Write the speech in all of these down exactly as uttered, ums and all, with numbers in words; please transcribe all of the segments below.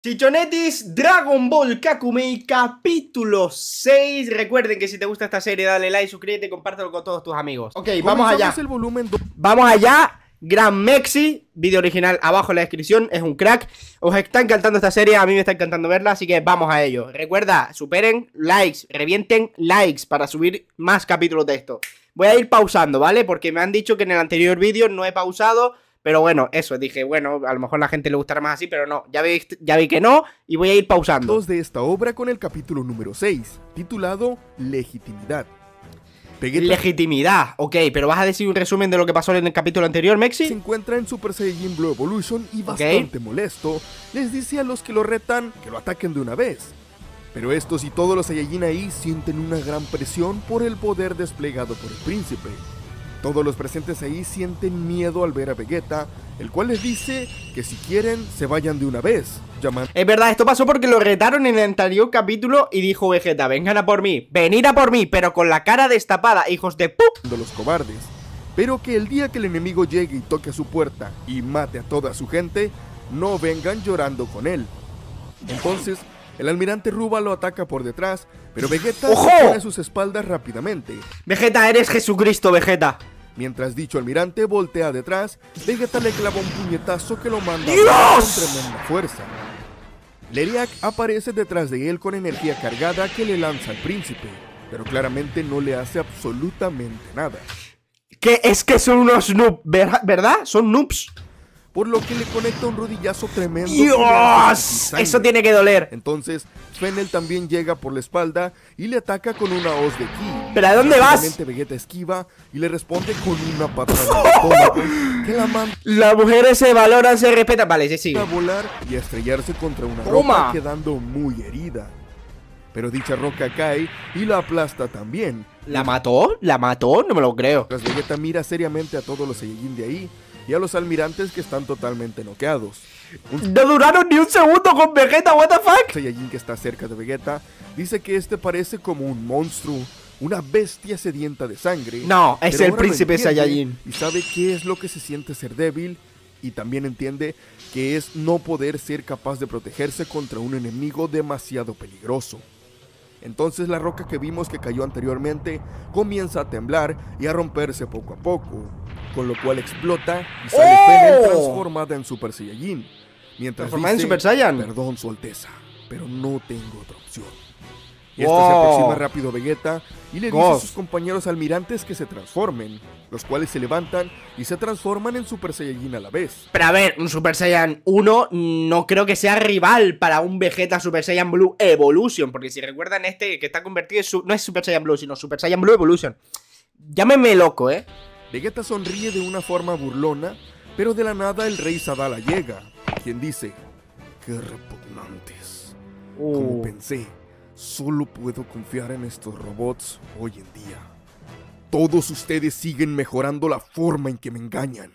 Chichonetis, Dragon Ball Kakumei, capítulo seis. Recuerden que si te gusta esta serie, dale like, suscríbete y compártelo con todos tus amigos. Ok, vamos allá. El volumen Vamos allá. Gran Mexi, vídeo original abajo en la descripción, es un crack. Os está encantando esta serie, a mí me está encantando verla, así que vamos a ello. Recuerda, superen likes, revienten likes para subir más capítulos de esto. Voy a ir pausando, ¿vale? Porque me han dicho que en el anterior vídeo no he pausado. Pero bueno, eso, dije, bueno, a lo mejor a la gente le gustará más así, pero no, ya vi, ya vi que no, y voy a ir pausando. Dos de esta obra con el capítulo número seis, titulado Legitimidad. Vegeta Legitimidad, ok, pero ¿vas a decir un resumen de lo que pasó en el capítulo anterior, Mexi? Se encuentra en Super Saiyajin Blue Evolution y bastante okay. molesto, les dice a los que lo retan que lo ataquen de una vez. Pero estos y todos los Saiyajin ahí sienten una gran presión por el poder desplegado por el príncipe. Todos los presentes ahí sienten miedo al ver a Vegeta, el cual les dice que si quieren se vayan de una vez. Llaman... Es verdad, esto pasó porque lo retaron en el anterior capítulo y dijo Vegeta, vengan a por mí, venid a por mí, pero con la cara destapada, hijos de pu... de los cobardes. Pero que el día que el enemigo llegue y toque a su puerta y mate a toda su gente, no vengan llorando con él. Entonces, el almirante Ruba lo ataca por detrás, pero Vegeta ¡ojo! se pone a sus espaldas rápidamente. Vegeta, eres Jesucristo, Vegeta. Mientras dicho almirante voltea detrás, Vegeta le clava un puñetazo que lo manda ¡Dios! con tremenda fuerza. Leriak aparece detrás de él con energía cargada que le lanza al príncipe, pero claramente no le hace absolutamente nada. ¿Qué? Es que son unos noobs, ¿verdad? Son noobs. Por lo que le conecta un rodillazo tremendo. ¡Dios! Eso tiene que doler. Entonces, Fennel también llega por la espalda y le ataca con una hoz de ki. ¿Pero a dónde vas? Vegeta esquiva y le responde con una patada de estómago que la manda. Las mujeres se valoran, se respetan. Vale, se sigue. A volar y a estrellarse contra una Toma. roca, quedando muy herida. Pero dicha roca cae y la aplasta también. ¿La mató? ¿La mató? No me lo creo. Tras Vegeta mira seriamente a todos los Saiyajin de ahí y a los almirantes que están totalmente noqueados. Un... No duraron ni un segundo con Vegeta, what the fuck. Saiyajin que está cerca de Vegeta dice que este parece como un monstruo, una bestia sedienta de sangre. No, es el príncipe Saiyajin. Y sabe qué es lo que se siente ser débil y también entiende que es no poder ser capaz de protegerse contra un enemigo demasiado peligroso. Entonces la roca que vimos que cayó anteriormente comienza a temblar y a romperse poco a poco, con lo cual explota y sale ¡oh! Fennel transformada en Super Saiyajin. Mientras ¿Transformada dice, en Super Saiyan? Perdón, su alteza, pero no tengo otra opción. Y este wow. se aproxima rápido a Vegeta y le dice God. a sus compañeros almirantes que se transformen, los cuales se levantan y se transforman en Super Saiyajin a la vez. Pero a ver, un Super Saiyan uno no creo que sea rival para un Vegeta Super Saiyan Blue Evolution, porque si recuerdan este que está convertido en su, no es Super Saiyan Blue, sino Super Saiyan Blue Evolution. Llámeme loco, ¿eh? Vegeta sonríe de una forma burlona, pero de la nada el rey Sadala llega, quien dice, qué repugnantes. Uh. Como pensé, solo puedo confiar en estos robots hoy en día. Todos ustedes siguen mejorando la forma en que me engañan.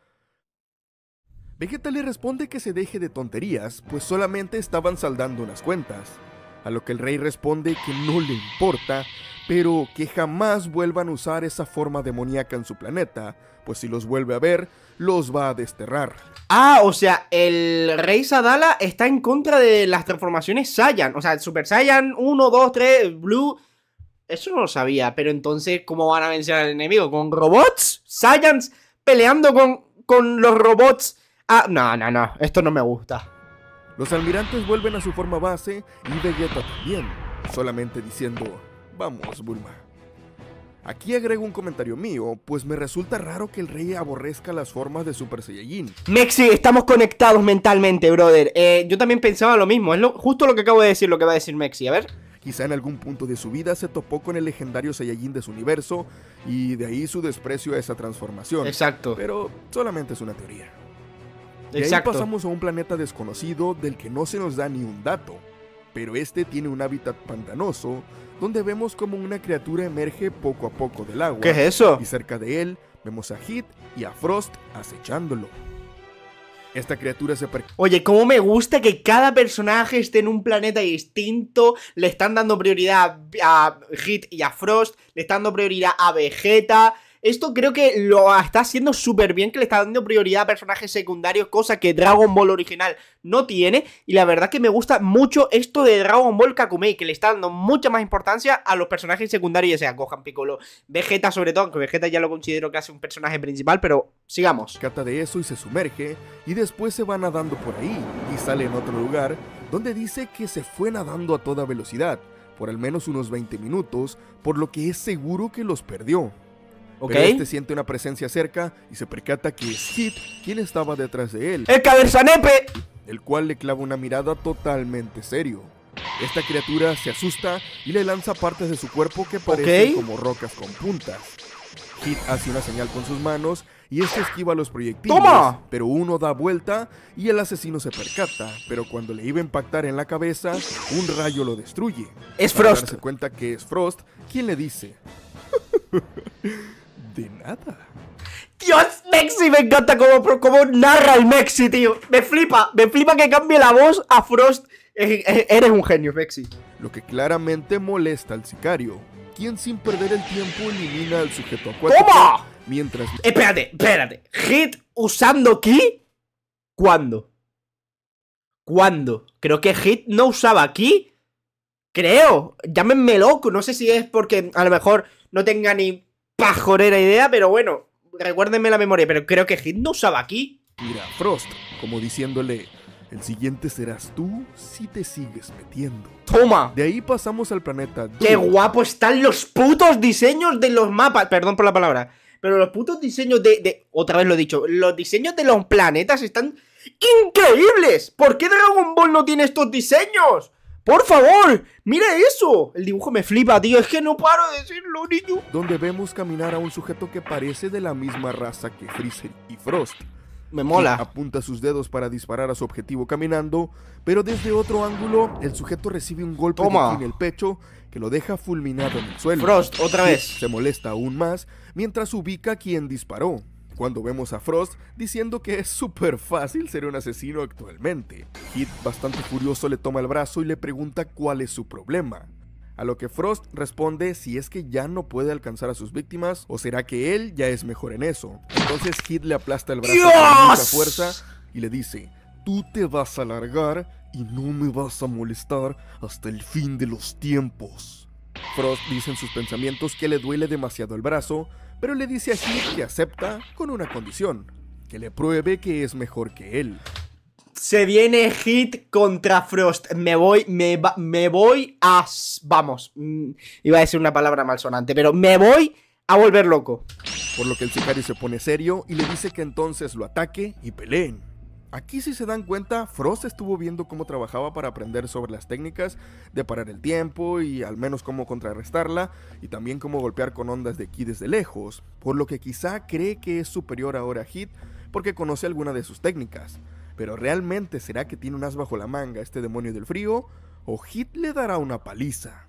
Vegeta le responde que se deje de tonterías, pues solamente estaban saldando unas cuentas. A lo que el rey responde que no le importa, pero que jamás vuelvan a usar esa forma demoníaca en su planeta, pues si los vuelve a ver, los va a desterrar. Ah, o sea, el rey Sadala está en contra de las transformaciones Saiyan. O sea, Super Saiyan uno, dos, tres, Blue. Eso no lo sabía, pero entonces, ¿cómo van a vencer al enemigo? ¿Con robots? ¿Saiyans peleando con, con los robots? Ah, no, no, no, esto no me gusta. Los almirantes vuelven a su forma base y Vegeta también, solamente diciendo, vamos, Bulma. Aquí agrego un comentario mío, pues me resulta raro que el rey aborrezca las formas de Super Saiyajin. Mexi, estamos conectados mentalmente, brother. Eh, yo también pensaba lo mismo, es lo, justo lo que acabo de decir, lo que va a decir Mexi, a ver. Quizá en algún punto de su vida se topó con el legendario Saiyajin de su universo y de ahí su desprecio a esa transformación. Exacto. Pero solamente es una teoría. De Exacto. ahí pasamos a un planeta desconocido del que no se nos da ni un dato, pero este tiene un hábitat pantanoso donde vemos como una criatura emerge poco a poco del agua. ¿Qué es eso? Y cerca de él vemos a Hit y a Frost acechándolo. Esta criatura se per... Oye, cómo me gusta que cada personaje esté en un planeta distinto. Le están dando prioridad a Hit y a Frost. Le están dando prioridad a Vegeta. Esto creo que lo está haciendo súper bien, que le está dando prioridad a personajes secundarios, cosa que Dragon Ball original no tiene. Y la verdad que me gusta mucho esto de Dragon Ball Kakumei, que le está dando mucha más importancia a los personajes secundarios, ya sea Gohan, Piccolo, Vegeta sobre todo, aunque Vegeta ya lo considero casi un personaje principal, pero sigamos. Cata de eso y se sumerge, y después se va nadando por ahí, y sale en otro lugar, donde dice que se fue nadando a toda velocidad, por al menos unos veinte minutos, por lo que es seguro que los perdió. Okay. Pero este siente una presencia cerca y se percata que es Hit quien estaba detrás de él, ¡el Cabersanepe! el cual le clava una mirada totalmente serio. Esta criatura se asusta y le lanza partes de su cuerpo que parecen okay. como rocas con puntas. Hit hace una señal con sus manos y este esquiva los proyectiles, ¡toma! Pero uno da vuelta y el asesino se percata, pero cuando le iba a impactar en la cabeza, un rayo lo destruye. Es Para Frost. darse cuenta que es Frost quien le dice: de nada. Dios, Mexi, me encanta cómo, cómo narra el Mexi, tío. Me flipa, me flipa que cambie la voz a Frost. Eh, eh, eres un genio, Mexi. Lo que claramente molesta al sicario, quien sin perder el tiempo elimina al sujeto acuático. ¿Cómo? Mientras... Espérate, espérate. ¿Hit usando ki? ¿Cuándo? ¿Cuándo? Creo que Hit no usaba ki. Creo. Llámenme loco. No sé si es porque a lo mejor no tenga ni pajorera idea, pero bueno, recuérdenme la memoria. Pero creo que Hit no usaba ki. Mira, Frost, como diciéndole: el siguiente serás tú si te sigues metiendo. Toma. De ahí pasamos al planeta Doom. Qué guapo están los putos diseños de los mapas. Perdón por la palabra. Pero los putos diseños de, de... Otra vez lo he dicho. Los diseños de los planetas están increíbles. ¿Por qué Dragon Ball no tiene estos diseños? ¡Por favor! ¡Mira eso! El dibujo me flipa, tío. Es que no paro de decirlo, niño. Donde vemos caminar a un sujeto que parece de la misma raza que Freezer y Frost. Me mola. Apunta sus dedos para disparar a su objetivo caminando, pero desde otro ángulo, el sujeto recibe un golpe Toma. de ki en el pecho que lo deja fulminado en el suelo. Frost, otra vez. Se molesta aún más mientras ubica a quien disparó, cuando vemos a Frost diciendo que es súper fácil ser un asesino actualmente. Hit, bastante furioso, le toma el brazo y le pregunta cuál es su problema. A lo que Frost responde si es que ya no puede alcanzar a sus víctimas o será que él ya es mejor en eso. Entonces Hit le aplasta el brazo ¡Dios! con mucha fuerza y le dice: tú te vas a largar y no me vas a molestar hasta el fin de los tiempos. Frost dice en sus pensamientos que le duele demasiado el brazo, pero le dice a Hit que acepta con una condición: que le pruebe que es mejor que él. Se viene Hit contra Frost. Me voy, me, va, me voy a... Vamos, mm, iba a decir una palabra malsonante, pero me voy a volver loco. Por lo que el sicario se pone serio y le dice que entonces lo ataque y peleen. Aquí, si se dan cuenta, Frost estuvo viendo cómo trabajaba para aprender sobre las técnicas de parar el tiempo y al menos cómo contrarrestarla, y también cómo golpear con ondas de ki desde lejos, por lo que quizá cree que es superior ahora a Hit porque conoce alguna de sus técnicas. Pero ¿realmente será que tiene un as bajo la manga este demonio del frío? ¿O Hit le dará una paliza?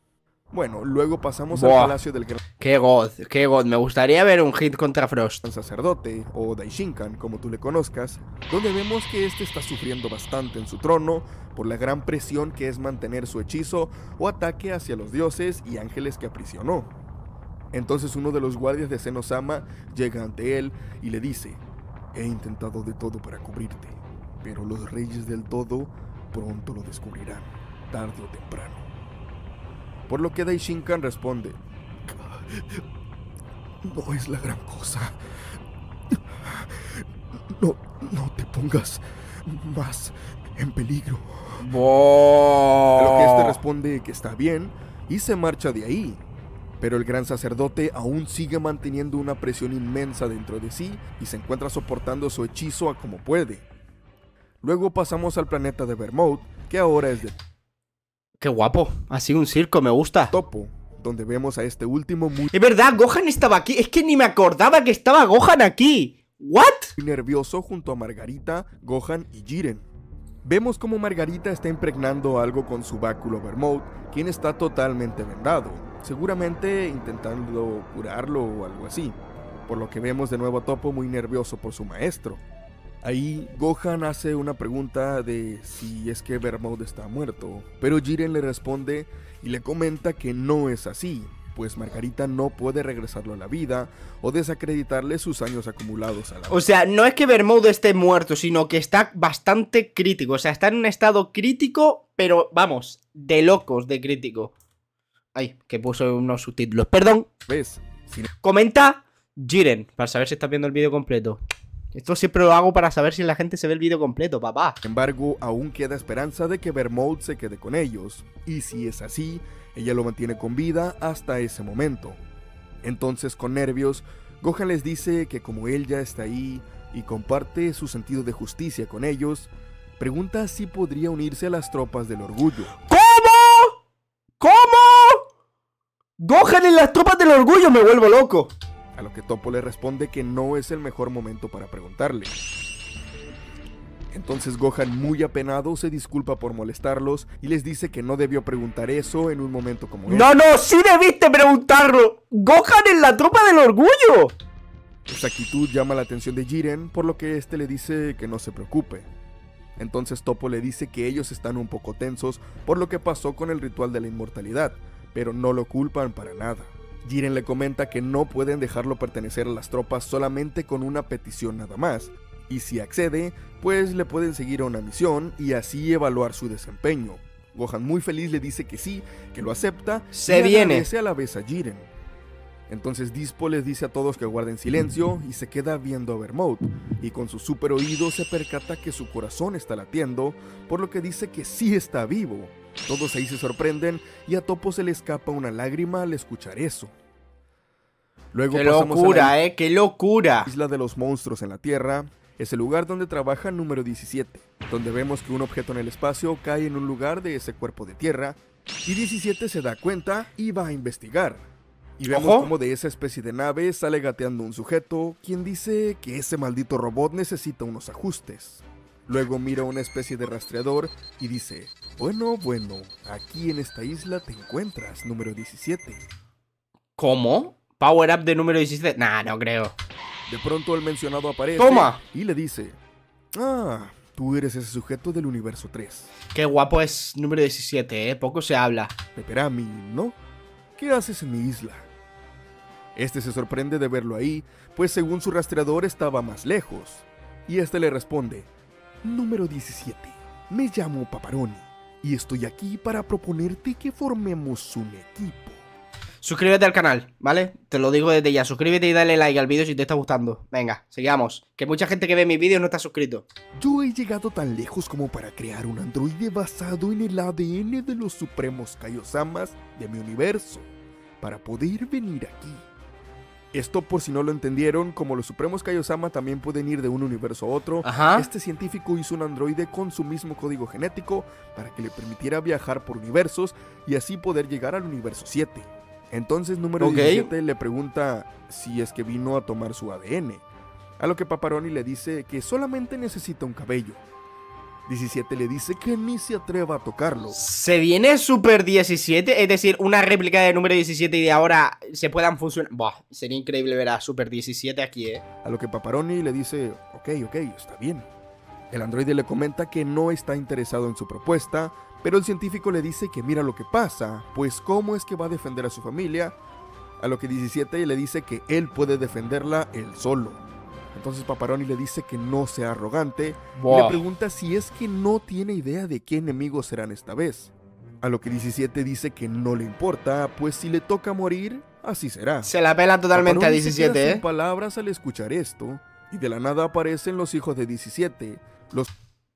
Bueno, luego pasamos Buah. al palacio del gran Qué god, qué god. Me gustaría ver un Hit contra Frost. sacerdote, o Daishinkan, como tú le conozcas, donde vemos que este está sufriendo bastante en su trono por la gran presión que es mantener su hechizo o ataque hacia los dioses y ángeles que aprisionó. Entonces uno de los guardias de Zenosama llega ante él y le dice: he intentado de todo para cubrirte, pero los reyes del todo pronto lo descubrirán, tarde o temprano. Por lo que Daishinkan responde: no es la gran cosa. No, no te pongas más en peligro. Wow. A lo que este responde que está bien y se marcha de ahí. Pero el gran sacerdote aún sigue manteniendo una presión inmensa dentro de sí y se encuentra soportando su hechizo a como puede. Luego pasamos al planeta de Bermouth, que ahora es de Qué guapo. Así un circo, me gusta. Topo, donde vemos a este último muy Es verdad, Gohan estaba aquí. Es que ni me acordaba que estaba Gohan aquí. ¿What? nervioso junto a Margarita, Gohan y Jiren. Vemos como Margarita está impregnando algo con su báculo Bermouth, quien está totalmente vendado, seguramente intentando curarlo o algo así, por lo que vemos de nuevo a Topo muy nervioso por su maestro. Ahí Gohan hace una pregunta de si es que Bermouth está muerto, pero Jiren le responde y le comenta que no es así, pues Margarita no puede regresarlo a la vida o desacreditarle sus años acumulados a la vida. O sea, no es que Vermouth esté muerto, sino que está bastante crítico. O sea, está en un estado crítico, pero vamos, de locos de crítico. Ay, que puso unos subtítulos. Perdón. ¿Ves? Sin... Comenta Jiren, para saber si estás viendo el vídeo completo. Esto siempre lo hago para saber si la gente se ve el vídeo completo, papá. Sin embargo, aún queda esperanza de que Vermouth se quede con ellos. Y si es así, ella lo mantiene con vida hasta ese momento. Entonces, con nervios, Gohan les dice que como él ya está ahí y comparte su sentido de justicia con ellos, pregunta si podría unirse a las tropas del orgullo. ¿Cómo? ¿Cómo? Gohan en las tropas del orgullo, me vuelvo loco. A lo que Toppo le responde que no es el mejor momento para preguntarle. Entonces Gohan, muy apenado, se disculpa por molestarlos y les dice que no debió preguntar eso en un momento como este. ¡No, no! ¡Sí debiste preguntarlo! ¡Gohan en la tropa del orgullo! Esa actitud llama la atención de Jiren, por lo que este le dice que no se preocupe. Entonces Toppo le dice que ellos están un poco tensos por lo que pasó con el ritual de la inmortalidad, pero no lo culpan para nada. Jiren le comenta que no pueden dejarlo pertenecer a las tropas solamente con una petición nada más, y si accede, pues le pueden seguir a una misión y así evaluar su desempeño. Gohan muy feliz le dice que sí, que lo acepta, Se y viene. agradece a la vez a Jiren. Entonces Dispo les dice a todos que guarden silencio y se queda viendo a Vermouth, y con su super oído se percata que su corazón está latiendo, por lo que dice que sí está vivo. Todos ahí se sorprenden y a Toppo se le escapa una lágrima al escuchar eso. Luego ¡Qué pasamos locura, a la eh! ¡Qué locura! isla de los monstruos en la Tierra. Es el lugar donde trabaja número diecisiete, donde vemos que un objeto en el espacio cae en un lugar de ese cuerpo de tierra, y diecisiete se da cuenta y va a investigar. Y vemos Ojo. como de esa especie de nave sale gateando un sujeto, quien dice que ese maldito robot necesita unos ajustes. Luego mira una especie de rastreador y dice, bueno, bueno, aquí en esta isla te encuentras, número diecisiete. ¿Cómo? ¿Power up de número diecisiete? Nah, no creo. De pronto el mencionado aparece ¡Toma! y le dice, ah, tú eres ese sujeto del universo tres. Qué guapo es número diecisiete, eh. Poco se habla. Pepperami, ¿no? ¿Qué haces en mi isla? Este se sorprende de verlo ahí, pues según su rastreador estaba más lejos. Y este le responde, número diecisiete, me llamo Paparoni y estoy aquí para proponerte que formemos un equipo. Suscríbete al canal, ¿vale? Te lo digo desde ya. Suscríbete y dale like al vídeo si te está gustando. Venga, sigamos. Que mucha gente que ve mis vídeos no está suscrito. Yo he llegado tan lejos como para crear un androide basado en el A D N de los supremos Kaiosamas de mi universo, para poder venir aquí. Esto, por si no lo entendieron, como los supremos Kaiosama también pueden ir de un universo a otro, Ajá. este científico hizo un androide con su mismo código genético para que le permitiera viajar por universos y así poder llegar al universo siete. Entonces número Ok. diecisiete le pregunta si es que vino a tomar su A D N, a lo que Paparoni le dice que solamente necesita un cabello. diecisiete le dice que ni se atreva a tocarlo. ¿Se viene Super diecisiete? Es decir, una réplica de número diecisiete y de ahora se puedan funcionar. Buah, sería increíble ver a Super diecisiete aquí, eh. A lo que Paparoni le dice, ok, ok, está bien. El androide le comenta que no está interesado en su propuesta, pero el científico le dice que mira lo que pasa, pues cómo es que va a defender a su familia. A lo que diecisiete le dice que él puede defenderla él solo. Entonces Paparoni le dice que no sea arrogante y Buah. le pregunta si es que no tiene idea de qué enemigos serán esta vez. A lo que diecisiete dice que no le importa, pues si le toca morir, así será. Se la pela totalmente Paparoni a se queda diecisiete, sin eh. palabras al escuchar esto, y de la nada aparecen los hijos de diecisiete, los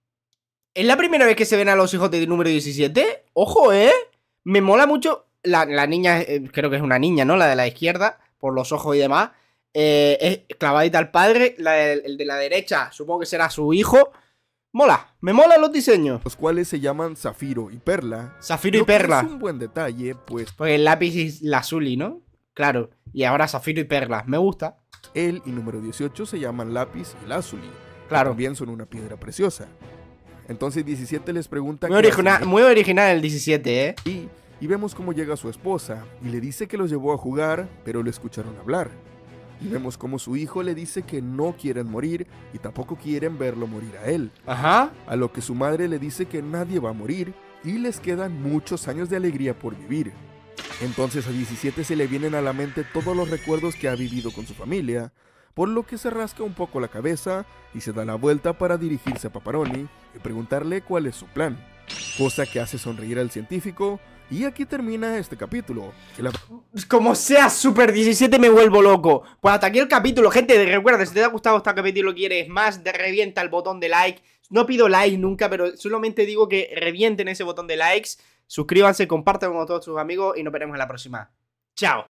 ¿Es la primera vez que se ven a los hijos de número diecisiete? ¡Ojo, eh! Me mola mucho. La, la niña, eh, creo que es una niña, ¿no? La de la izquierda, por los ojos y demás. Eh, es clavadita al padre. La de- el de la derecha, supongo que será su hijo. Mola, me molan los diseños. los cuales se llaman Zafiro y Perla. Zafiro y Lo que Perla. es un buen detalle, pues Porque el lápiz es la Azuli, ¿no? Claro. Y ahora Zafiro y Perla. Me gusta. él y número dieciocho se llaman Lápiz y Lazuli. Claro. También son una piedra preciosa. Entonces diecisiete les pregunta Muy, qué original, hacen muy original el diecisiete, ¿eh? ahí, y vemos cómo llega su esposa y le dice que los llevó a jugar, pero le escucharon hablar. Y vemos cómo su hijo le dice que no quieren morir y tampoco quieren verlo morir a él. Ajá. A lo que su madre le dice que nadie va a morir y les quedan muchos años de alegría por vivir. Entonces a diecisiete se le vienen a la mente todos los recuerdos que ha vivido con su familia, por lo que se rasca un poco la cabeza y se da la vuelta para dirigirse a Paparoni y preguntarle cuál es su plan, cosa que hace sonreír al científico. Y aquí termina este capítulo. Que la... Como sea Super diecisiete me vuelvo loco. Pues hasta aquí el capítulo, gente. Recuerda, si te ha gustado este capítulo y quieres más, de revienta el botón de like. No pido like nunca, pero solamente digo que revienten ese botón de likes. Suscríbanse, compartan con todos sus amigos y nos veremos en la próxima. Chao.